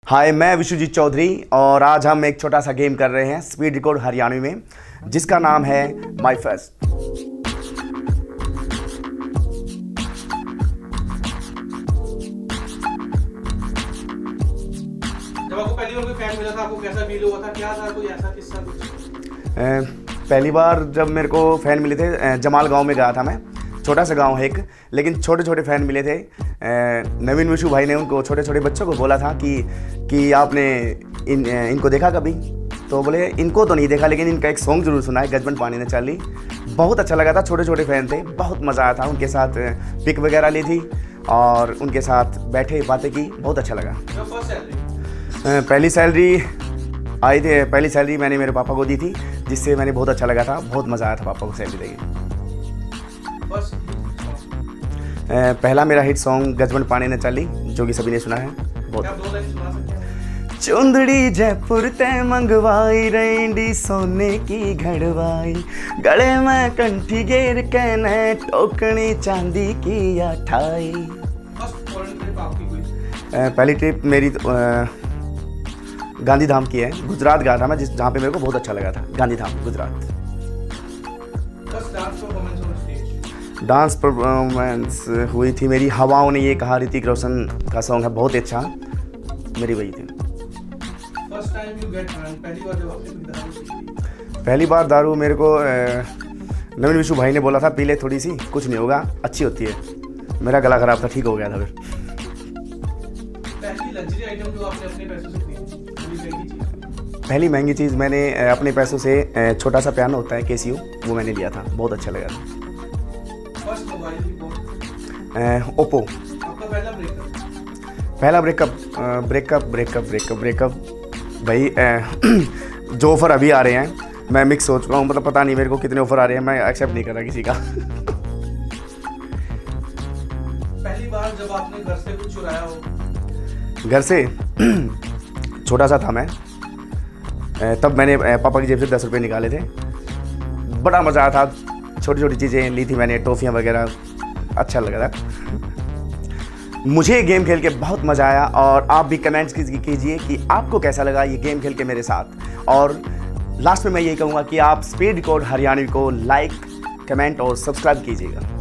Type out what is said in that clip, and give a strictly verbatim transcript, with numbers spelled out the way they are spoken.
हाय, मैं विश्वजीत चौधरी और आज हम एक छोटा सा गेम कर रहे हैं स्पीड रिकॉर्ड हरियाणवी में, जिसका नाम है माई फर्स्ट। जब आपको पहली बार कोई फैन मिला था, आपको कैसा फील हुआ था? क्या था कोई ऐसा किस्सा कुछ? पहली बार जब मेरे को फ़ैन मिले थे, जमाल गांव में गया था मैं। छोटा सा गांव है एक, लेकिन छोटे छोटे फ़ैन मिले थे। नवीन विशु भाई ने उनको छोटे छोटे बच्चों को बोला था कि कि आपने इन इनको देखा कभी? तो बोले इनको तो नहीं देखा, लेकिन इनका एक सॉन्ग जरूर सुना है, गजबन पानी ने चाली। बहुत अच्छा लगा था। छोटे छोटे फ़ैन थे, बहुत मज़ा आया था। उनके साथ पिक वगैरह ली थी और उनके साथ बैठे बातें की, बहुत अच्छा लगा। पहली सैलरी आई थी पहली सैलरी मैंने मेरे पापा को दी थी, जिससे मैंने बहुत अच्छा लगा था। बहुत मज़ा आया था पापा को सैलरी देगी। पहला मेरा हिट सॉन्ग गजबन पानी ने चाली, जो कि सभी ने सुना है। बहुत चुंदड़ी जयपुर ते मंगवाई, रेंडी सोने की घड़वाई, गले में कंठी घेर के ने टोकनी चांदी की अठाई। पहली ट्रिप मेरी गांधी धाम की है। गुजरात गया था मैं, जिस जहाँ पे मेरे को बहुत अच्छा लगा था। गांधी धाम गुजरात। डांस परफॉर्मेंस हुई थी मेरी हवाओं ने ये कहा, ऋतिक रोशन का सॉन्ग है, बहुत अच्छा। मेरी वही थी। First time you get drunk, पहली बार जब आपने दारू पी? पहली बार दारू मेरे को नवीन विशु भाई ने बोला था, पी ले थोड़ी सी, कुछ नहीं होगा, अच्छी होती है। मेरा गला खराब था, ठीक हो गया था फिर। पहली लग्जरी आइटम जो आपने अपने पैसों से खरीदी? पहली महंगी चीज़ मैंने अपने पैसों से, छोटा सा पियानो होता है कैसियो, वो मैंने लिया था, बहुत अच्छा लगा था। First mobile Oppo. आपका पहला ब्रेकअप? पहला breakup breakup breakup breakup breakup भाई, जो ऑफ़र अभी आ रहे हैं मैं मिक्स हो चुका हूँ। मतलब पता नहीं मेरे को कितने ऑफ़र आ रहे हैं, मैं एक्सेप्ट नहीं कर रहा किसी का। पहली बार जब आपने घर से कुछ चुराया हो? घर से छोटा सा था मैं, तब मैंने पापा की जेब से दस रुपये निकाले थे। बड़ा मज़ा आया था। छोटी छोटी चीज़ें ली थी मैंने, टॉफ़ियाँ वगैरह, अच्छा लगा था। मुझे गेम खेल के बहुत मज़ा आया और आप भी कमेंट्स कीजिए कि आपको कैसा लगा ये गेम खेल के मेरे साथ। और लास्ट में मैं यही कहूँगा कि आप स्पीड रिकॉर्ड हरियाणवी को लाइक, कमेंट और सब्सक्राइब कीजिएगा।